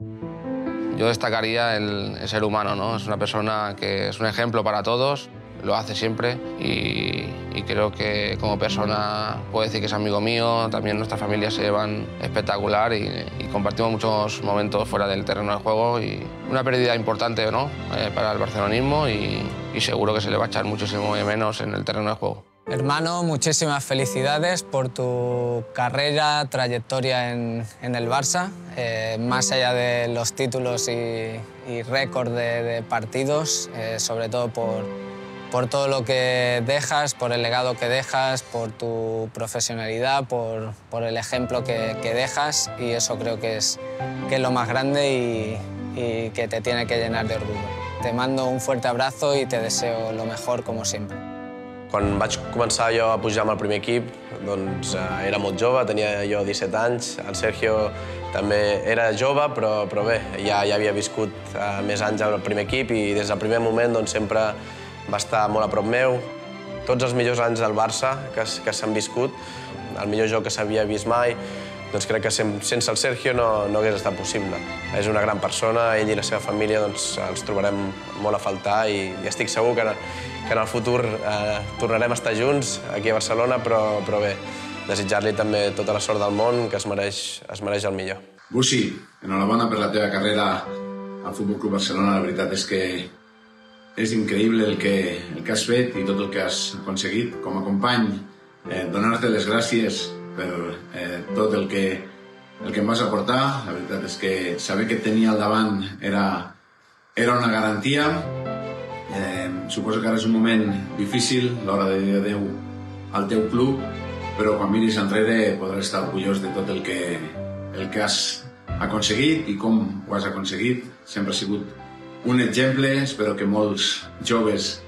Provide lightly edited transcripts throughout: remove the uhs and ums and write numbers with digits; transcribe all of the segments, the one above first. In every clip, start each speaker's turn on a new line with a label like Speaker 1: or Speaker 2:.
Speaker 1: Yo destacaría el ser humano, ¿no? Es una persona que es un ejemplo para todos, lo hace siempre y creo que como persona puedo decir que es amigo mío, también nuestras familias se llevan espectacular y compartimos muchos momentos fuera del terreno de juego y una pérdida importante, ¿no? Para el barcelonismo y seguro que se le va a echar muchísimo de menos en el terreno de juego.
Speaker 2: Hermano, muchísimas felicidades por tu carrera, trayectoria en el Barça. Más allá de los títulos y récord de partidos, sobre todo por todo lo que dejas, por el legado que dejas, por tu profesionalidad, por el ejemplo que dejas y eso creo que es lo más grande y que te tiene que llenar de orgullo. Te mando un fuerte abrazo y te deseo lo mejor como siempre.
Speaker 3: Quan vaig començar jo a pujar amb el primer equip, doncs era molt jove, tenia jo 17 anys, el Sergio també era jove, però bé, ja havia viscut més anys al primer equip i des del primer moment doncs, sempre va estar molt a prop meu. Tots els millors anys del Barça que s'han viscut, el millor joc que s'havia vist mai, doncs crec que sense el Sergio no hagués estat possible. És una gran persona, ell i la seva família doncs, els trobarem molt a faltar i estic segur que en el futur tornarem a estar junts aquí a Barcelona, però bé, desitjar-li també tota la sort del món, que es mereix el millor.
Speaker 4: Busi, enhorabona per la teva carrera al Futbol Club Barcelona. La veritat és que és increïble el que has fet i tot el que has aconseguit. Com a company, donar-te les gràcies per tot el que em vas aportar. La veritat és que saber que et tenia al davant era una garantia. Suposo que ara és un moment difícil, l'hora de dir adeu al teu club, però quan miris enrere podràs estar orgullós de tot el que has aconseguit i com ho has aconseguit. Sempre ha sigut un exemple, espero que molts joves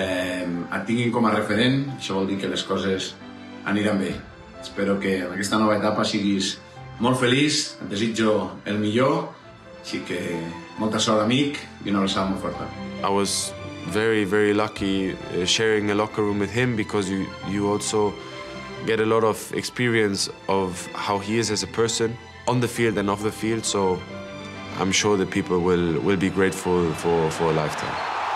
Speaker 4: et tinguin com a referent, això vol dir que les coses aniran bé. Espero que en aquesta nova etapa siguis molt feliç, et desitjo el millor, així que molta sort, amic, i una abraçada molt forta.
Speaker 5: I was very lucky sharing a locker room with him because you also get a lot of experience of how he is as a person on the field and off the field, so I'm sure that people will be grateful for a lifetime.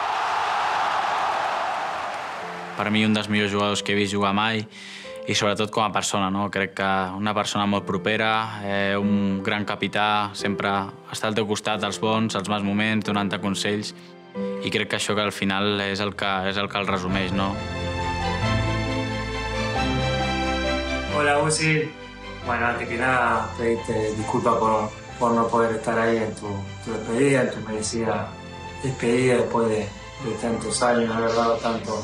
Speaker 6: Per mi un dels millors jugadors que he vist jugar mai i sobretot com a persona, no? Crec que una persona molt propera, un gran capità, sempre està al teu costat als bons, als mals moments, donant-te consells i crec que això que al final és el que el resumeix, no?
Speaker 7: Hola, Busi. Bueno, antes que nada, pedirte disculpas por no poder estar ahí en tu despedida, en tu merecida despedida después de tantos años, haber dado tanto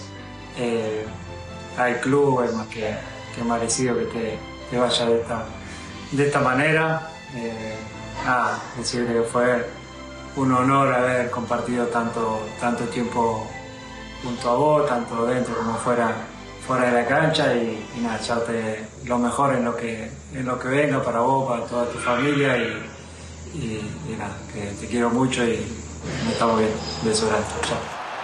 Speaker 7: al club, es más que merecido que te vaya de esta manera. Decirte que fue un honor haber compartido tanto tiempo junto a vos, tanto dentro como fuera de la cancha y nada, echarte lo mejor en lo que venga para vos, para toda tu familia y nada, que te quiero mucho y me estamos viendo. Beso grande. Chao.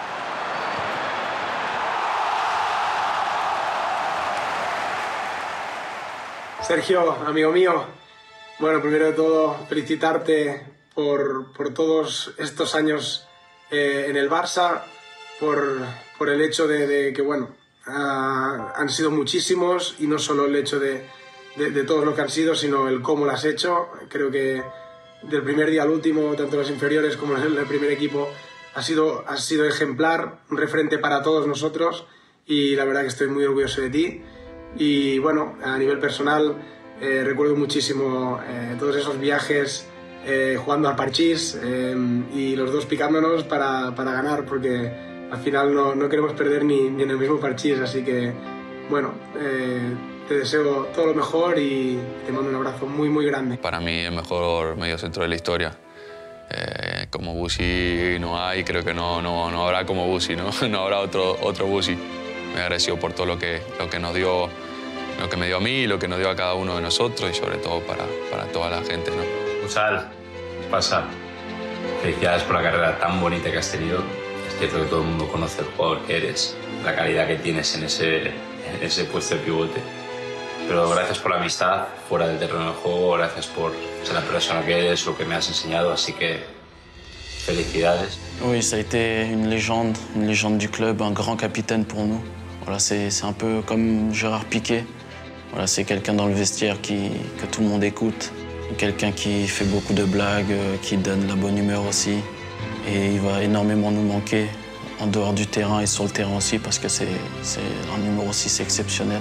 Speaker 8: Sergio, amigo mío, bueno, primero de todo felicitarte por todos estos años en el Barça, por el hecho de que, bueno, han sido muchísimos y no solo el hecho de todo lo que han sido, sino el cómo lo has hecho. Creo que del primer día al último, tanto los inferiores como el primer equipo, has sido ejemplar, un referente para todos nosotros y la verdad que estoy muy orgulloso de ti. Y bueno, a nivel personal, recuerdo muchísimo todos esos viajes jugando al parchís y los dos picándonos para ganar, porque al final no queremos perder ni en el mismo parchís, así que bueno, te deseo todo lo mejor y te mando un abrazo muy grande.
Speaker 9: Para mí el mejor mediocentro de la historia. Como Busi no hay, creo que no habrá como Busi, ¿no? No habrá otro Busi. Me agradeció por todo lo que nos dio, lo que me dio a mí, lo que nos dio a cada uno de nosotros y sobre todo para toda la gente, ¿no?
Speaker 10: Usal, pasa. Felicidades por la carrera tan bonita que has tenido. Es cierto que todo el mundo conoce el jugador que eres, la calidad que tienes en ese puesto de pivote. pero gracias por la amistad fuera del terreno de juego, gracias por ser la persona que eres, lo que me has enseñado, así que felicidades.
Speaker 11: Oui, ça a été une légende du club, un grand capitaine pour nous. Voilà, c'est un peu comme Gérard Piqué. Voilà, c'est quelqu'un dans le vestiaire que tout le monde écoute, quelqu'un qui fait beaucoup de blagues, qui donne la bonne humeur aussi. Et il va énormément nous manquer en dehors du terrain et sur le terrain aussi parce que c'est un numéro 6 exceptionnel.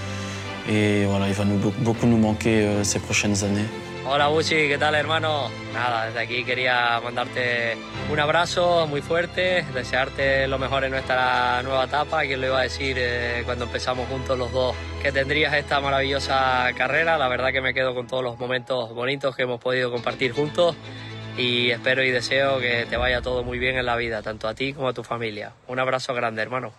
Speaker 11: Et voilà, il va beaucoup nous manquer ces prochaines années.
Speaker 12: Hola Busi, ¿qué tal hermano? Nada, desde aquí quería mandarte un abrazo muy fuerte, desearte lo mejor en nuestra nueva etapa. ¿Quién lo iba a decir cuando empezamos juntos los dos que tendrías esta maravillosa carrera? La verdad que me quedo con todos los momentos bonitos que hemos podido compartir juntos y espero y deseo que te vaya todo muy bien en la vida, tanto a ti como a tu familia. Un abrazo grande, hermano.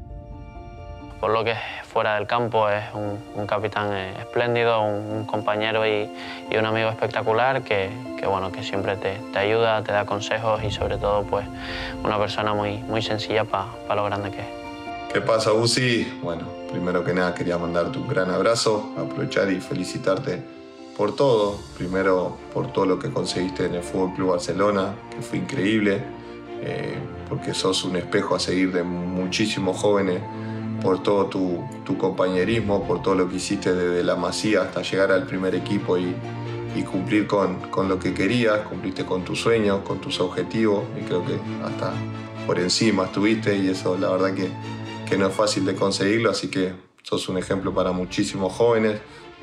Speaker 11: Por lo que fuera del campo es un capitán espléndido, un compañero y un amigo espectacular que bueno, que siempre te ayuda, te da consejos y sobre todo pues una persona muy sencilla para lo grande que es.
Speaker 13: ¿Qué pasa, Busi? Bueno, primero que nada quería mandarte un gran abrazo, aprovechar y felicitarte por todo. Primero por todo lo que conseguiste en el Fútbol Club Barcelona, que fue increíble, porque sos un espejo a seguir de muchísimos jóvenes, por todo tu compañerismo, por todo lo que hiciste desde la Masía hasta llegar al primer equipo y cumplir con lo que querías, cumpliste con tus sueños, con tus objetivos y creo que hasta por encima estuviste y eso la verdad que no es fácil de conseguirlo, así que sos un ejemplo para muchísimos jóvenes.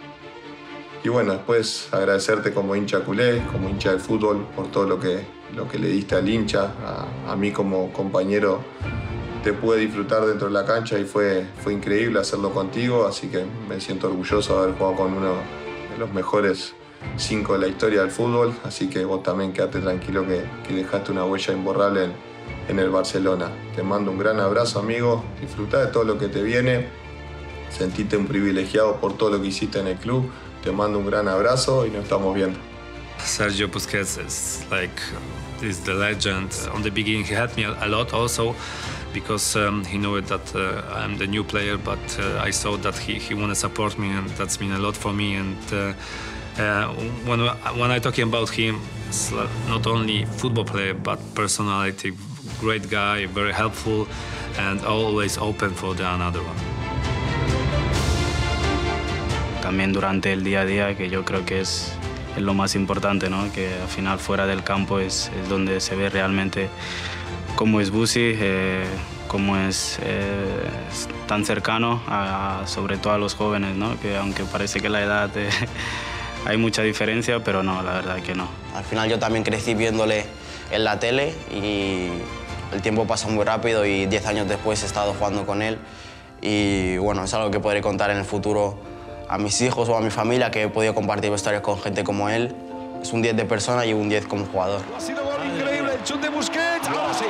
Speaker 13: Y bueno, después agradecerte como hincha culé, como hincha de fútbol, por todo lo que le diste al hincha, a mí como compañero. Te pude disfrutar dentro de la cancha y fue increíble hacerlo contigo, así que me siento orgulloso de haber jugado con uno de los mejores 5 de la historia del fútbol, así que vos también quedate tranquilo que dejaste una huella imborrable en el Barcelona. Te mando un gran abrazo, amigo, disfrutá de todo lo que te viene, sentite un privilegiado por todo lo que hiciste en el club, te mando un gran abrazo y nos estamos viendo.
Speaker 14: Sergio Busquets is the legend. On the beginning he helped me a lot also, because he knew that I'm the new player, but I saw that he want to support me, and that's mean a lot for me. And when I talking about him, it's not only football player, but personality, great guy, very helpful, and always open for another one.
Speaker 6: También durante el día a día, que yo creo que es lo más importante, ¿no? Que al final fuera del campo es donde se ve realmente cómo es Busi, cómo es tan cercano sobre todo a los jóvenes, ¿no? Que aunque parece que la edad hay mucha diferencia, pero no, la verdad que no.
Speaker 15: Al final yo también crecí viéndole en la tele y el tiempo pasa muy rápido y 10 años después he estado jugando con él y bueno, es algo que podré contar en el futuro a mis hijos o a mi familia, que he podido compartir vestuarios con gente como él. Es un 10 de persona y un 10 como jugador.
Speaker 16: Ha sido gol increíble el xut de Busquets, ahora sí.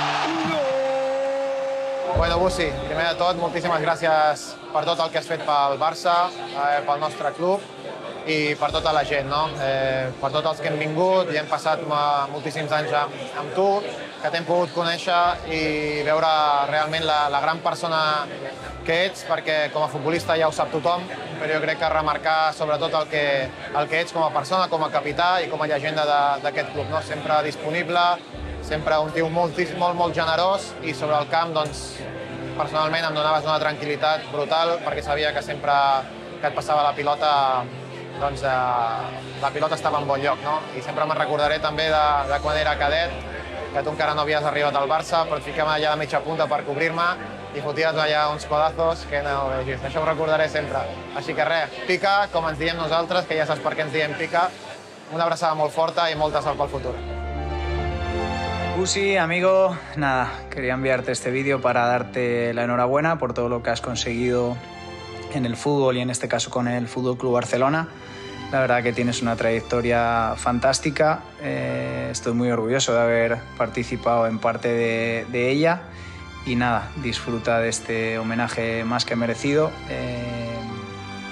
Speaker 17: Bueno, Busi, primer de tot, moltíssimes gràcies per tot el que has fet pel Barça, pel nostre club i per tota la gent, no? Per tots els que hem vingut i hem passat moltíssims anys amb tu, que t'hem pogut conèixer i veure realment la gran persona que ets, perquè com a futbolista ja ho sap tothom, però jo crec que remarcar sobretot el que ets com a persona, com a capità i com a llegenda d'aquest club, no? Sempre disponible, sempre un tio molt generós i sobre el camp, doncs, personalment em donaves una tranquil·litat brutal perquè sabia que sempre que et passava la pilota, doncs la pilota estava en bon lloc, no? I sempre me'n recordaré també de quan era cadet, que tu encara no havies arribat al Barça, però et ficava allà de mitja punta per cobrir-me i foties allà uns codazos que no vegis. Això ho recordaré sempre. Així que res, pica, com ens diem nosaltres, que ja saps per què ens diem pica, una abraçada molt forta i molta sort pel futur.
Speaker 18: Busi, amigo, nada, quería enviarte este vídeo para darte la enhorabuena por todo lo que has conseguido en el fútbol y en este caso con el Fútbol Club Barcelona. La verdad que tienes una trayectoria fantástica, estoy muy orgulloso de haber participado en parte de ella y nada, disfruta de este homenaje más que merecido, que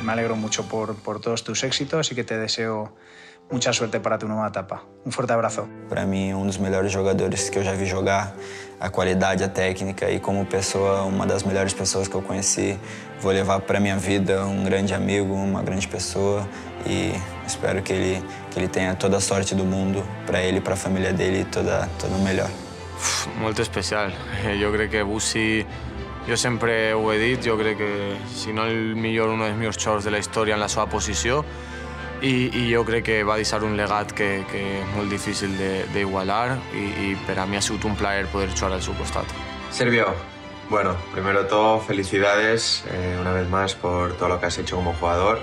Speaker 18: me alegro mucho por todos tus éxitos y que te deseo mucha suerte para tu nueva etapa. Un fuerte abrazo.
Speaker 19: Para mim, dos melhores jogadores que eu já vi jogar, a qualidade, a técnica e como pessoa, uma das melhores pessoas que eu conheci. Vou levar para minha vida grande amigo, uma grande pessoa e espero que ele tenha toda a sorte do mundo para ele, para a família dele, todo o melhor.
Speaker 20: Molt especial. Jo crec que Busi, jo sempre ho he dit, jo crec que si no el millor, un dels millors jugadors de la història en la seva posició i jo crec que va deixar un legat que és molt difícil d'igualar i per a mi ha sigut un plaer poder jugar al seu costat.
Speaker 21: Sergio, bueno, primero de todo, felicidades una vez más por todo lo que has hecho como jugador.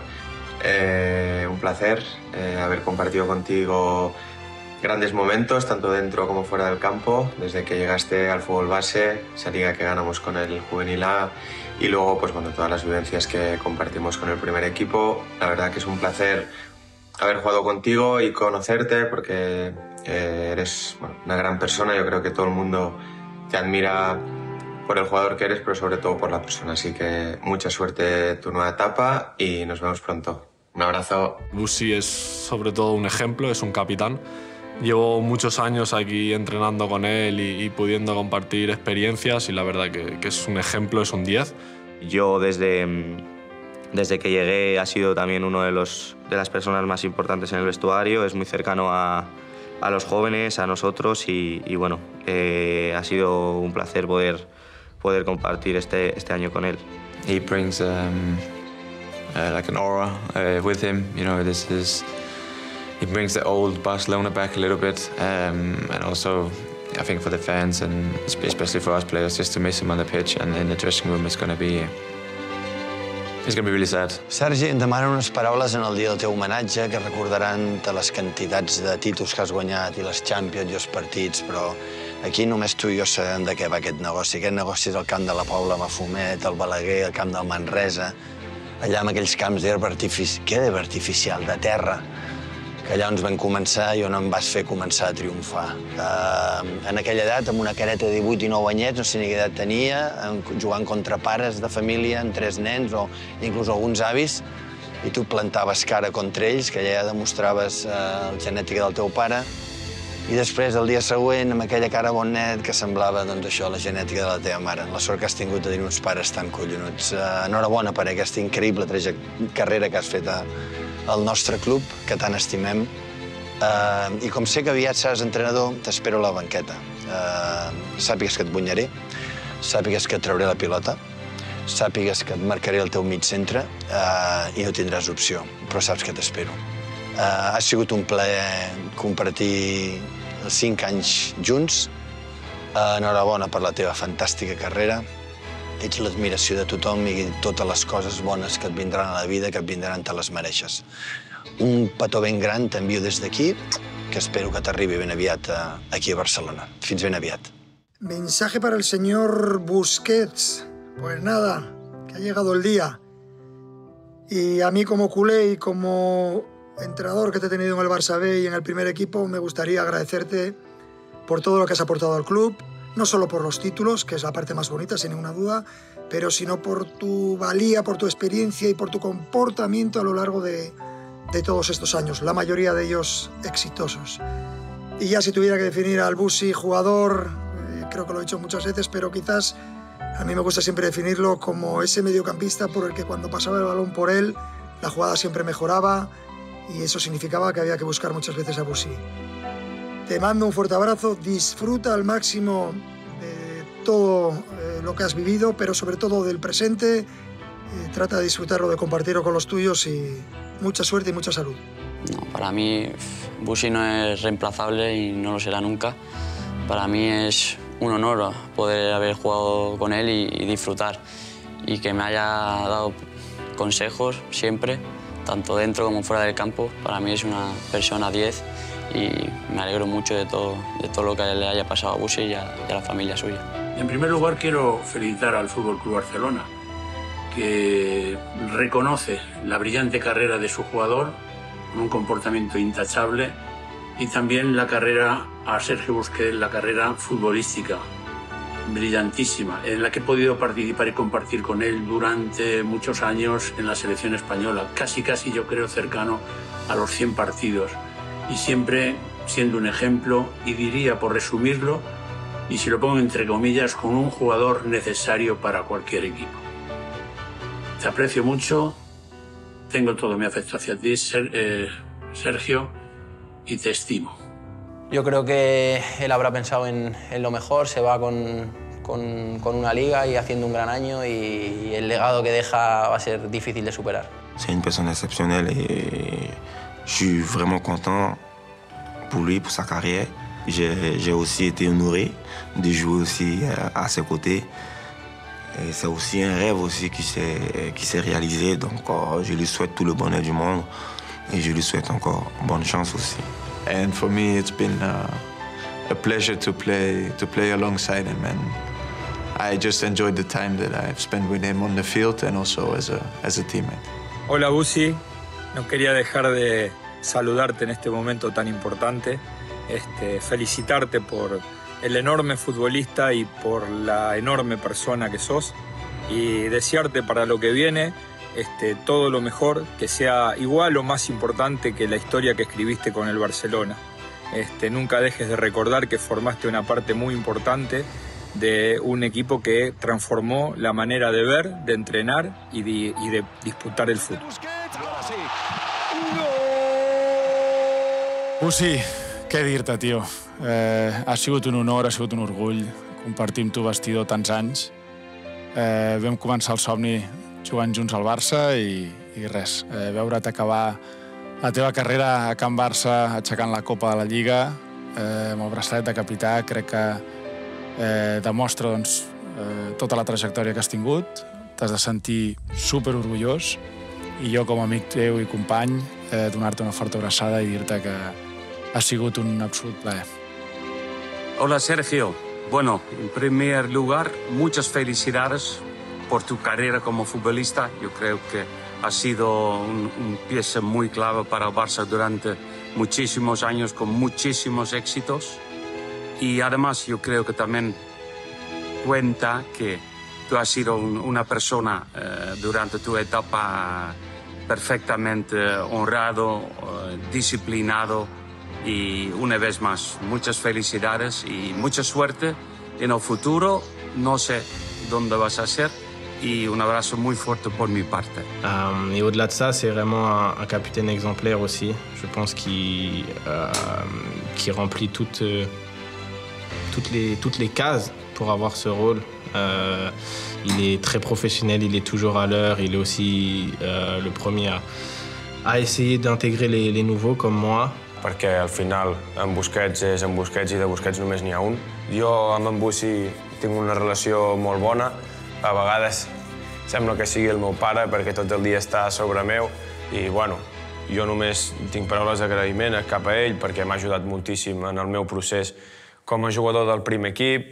Speaker 21: Un placer haber compartido contigo grandes momentos, tanto dentro como fuera del campo, desde que llegaste al fútbol base, esa liga que ganamos con el Juvenil A y luego pues, bueno, todas las vivencias que compartimos con el primer equipo. La verdad que es un placer haber jugado contigo y conocerte porque eres una gran persona. Yo creo que todo el mundo te admira por el jugador que eres, pero sobre todo por la persona. Así que mucha suerte en tu nueva etapa y nos vemos pronto. Un abrazo.
Speaker 22: Busi es sobre todo un ejemplo, es un capitán. Llevo muchos años aquí entrenando con él y pudiendo compartir experiencias y la verdad que es un ejemplo, es un 10.
Speaker 23: Yo desde que llegué ha sido también uno de las personas más importantes en el vestuario, es muy cercano a los jóvenes, a nosotros y bueno, ha sido un placer poder compartir este año con él.
Speaker 24: He brings like an aura with him, you know, he brings the old Barcelona back a little bit, and also I think for the fans and especially for us players, just to miss him on the pitch and in the dressing room is going to be really sad.
Speaker 25: Sergi, em demanen unes paraules en el dia del teu homenatge que recordaran de les quantitats de títols que has guanyat i les Champions i els partits, però aquí només tu i jo sabem de què va aquest negoci. Aquest negoci és el camp de la Pobla Mafumet, el Balaguer, el camp del Manresa, allà amb aquells camps d'herba artificial, de terra, que allà on vam començar i on em vas fer començar a triomfar. En aquella edat, amb una careta de 18 i 9 anyets, no sé ni quina edat tenia, jugant contra pares de família, amb 3 nens o inclús alguns avis, i tu plantaves cara contra ells, que allà ja demostraves la genètica del teu pare, i després, el dia següent, amb aquella cara bon net, que semblava, doncs, això, la genètica de la teva mare. La sort que has tingut de tenir uns pares tan collonuts. Enhorabona per aquesta increïble carrera que has fet al nostre club, que tant estimem. I com sé que aviat seràs entrenador, t'espero a la banqueta. Sàpigues que et guanyaré, sàpigues que et trauré la pilota, sàpigues que et marcaré el teu mig centre i no tindràs opció, però saps que t'espero. Ha sigut un plaer compartir 5 anys junts. Enhorabona per la teva fantàstica carrera. Ets l'admiració de tothom i totes les coses bones que et vindran a la vida, que et vindran, te les mereixes. Un petó ben gran t'envio des d'aquí, que espero que t'arribi ben aviat aquí a Barcelona. Fins ben aviat.
Speaker 26: Mensaje para el señor Busquets. Pues nada, que ha llegado el día. Y a mí como culé y como entrenador que te he tenido en el Barça B y en el primer equipo, me gustaría agradecerte por todo lo que has aportado al club. No solo por los títulos, que es la parte más bonita, sin ninguna duda, pero sino por tu valía, por tu experiencia y por tu comportamiento a lo largo de todos estos años, la mayoría de ellos exitosos. Y ya si tuviera que definir al Busi jugador, creo que lo he dicho muchas veces, pero quizás a mí me gusta siempre definirlo como ese mediocampista por el que cuando pasaba el balón por él, la jugada siempre mejoraba y eso significaba que había que buscar muchas veces a Busi. Te mando un fuerte abrazo, disfruta al máximo de todo lo que has vivido, pero sobre todo del presente. Trata de disfrutarlo, de compartirlo con los tuyos y mucha suerte y mucha salud.
Speaker 27: No, para mí Busi no es reemplazable y no lo será nunca. Para mí es un honor poder haber jugado con él y disfrutar. Y que me haya dado consejos siempre, tanto dentro como fuera del campo. Para mí es una persona 10. Y me alegro mucho de todo lo que le haya pasado a Busi y a la familia suya.
Speaker 28: En primer lugar, quiero felicitar al Fútbol Club Barcelona, que reconoce la brillante carrera de su jugador, con un comportamiento intachable, y también la carrera a Sergio Busquets, la carrera futbolística. brillantísima, en la que he podido participar y compartir con él durante muchos años en la selección española, casi yo creo cercano a los 100 partidos, y siempre siendo un ejemplo, y diría, por resumirlo, y si lo pongo entre comillas, como un jugador necesario para cualquier equipo. Te aprecio mucho, tengo todo mi afecto hacia ti, Sergio, y te estimo.
Speaker 1: Yo creo que él habrá pensado en lo mejor, se va con una liga y haciendo un gran año, y el legado que deja va a ser difícil de superar.
Speaker 2: C'est une personne exceptionnelle et je suis vraiment content pour lui, pour sa carrière. J'ai aussi été honoré de jouer aussi à ses côtés. C'est aussi un rêve aussi qui s'est réalisé, donc je lui souhaite tout le bonheur du monde et je lui souhaite encore bonne chance aussi.
Speaker 3: And for me, it's been a pleasure to play alongside him, and I just enjoyed the time that I've spent with him on the field and also as a teammate.
Speaker 4: Hola, Busi. No quería dejar de saludarte en este momento tan importante, felicitarte por el enorme futbolista y por la enorme persona que sos, y desearte para lo que viene todo lo mejor, que sea igual o más importante que la historia que escribiste con el Barcelona. Nunca dejes de recordar que formaste una parte muy importante de un equipo que transformó la manera de ver, de entrenar y de disputar el fútbol.
Speaker 5: Busi, què dir-te, tio? Ha sigut un honor, ha sigut un orgull compartir amb tu vestidor tants anys. Vam començar el somni jugant junts al Barça i res, veure't acabar la teva carrera a Can Barça aixecant la Copa de la Lliga amb el braçalet de capità, crec que demostra tota la trajectòria que has tingut. T'has de sentir superorgullós i jo, com a amic teu i company, donar-te una forta abraçada i dir-te que ha sigut un absolut plaer.
Speaker 7: Hola, Sergio. Bueno, en primer lugar, muchas felicidades por tu carrera como futbolista. Yo creo que ha sido un pieza muy clave para el Barça durante muchísimos años, con muchísimos éxitos. Y además yo creo que también cuenta que tú has sido una persona durante tu etapa perfectamente honrado, disciplinado, y una vez más, muchas felicidades y mucha suerte en el futuro. No sé dónde vas a ser, et un abrazo muy fuerte pour mi parte.
Speaker 8: Et au-delà de ça, c'est vraiment un capitaine exemplaire aussi. Je pense qu'il remplit toutes les cases pour avoir ce rôle. Il est très professionnel, il est toujours à l'heure, il est aussi le premier à essayer d'intégrer les nouveaux comme moi.
Speaker 9: Perquè al final en Busquets és en Busquets i de Busquets només n'hi ha un. Jo amb en Busi tinc una relació molt bona. A vegades sembla que sigui el meu pare perquè tot el dia està a sobre meu i, bueno, jo només tinc paraules d'agraïment cap a ell perquè m'ha ajudat moltíssim en el meu procés com a jugador del primer equip.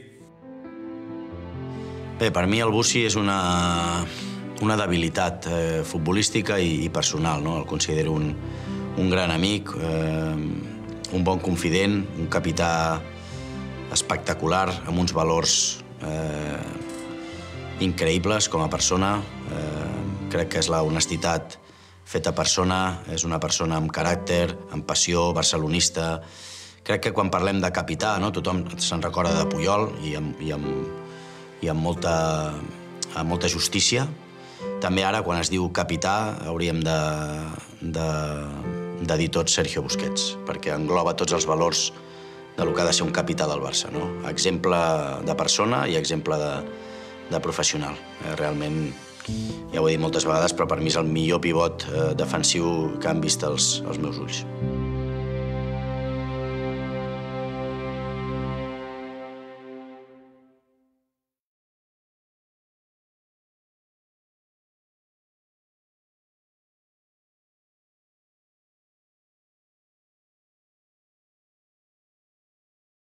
Speaker 29: Bé, per mi el Busi és una debilitat futbolística i personal, no? El considero un gran amic, un bon confident, un capità espectacular, amb uns valors increïbles com a persona. Crec que és la honestitat feta persona, és una persona amb caràcter, amb passió, barcelonista. Crec que quan parlem de capità, tothom se'n recorda de Puyol i amb molta justícia. També ara, quan es diu capità, hauríem de dir tot Sergio Busquets, perquè engloba tots els valors del que ha de ser un capità del Barça. Exemple de persona i exemple de professional. Realment, ja ho he dit moltes vegades, però per mi és el millor pivot defensiu que han vist els meus ulls.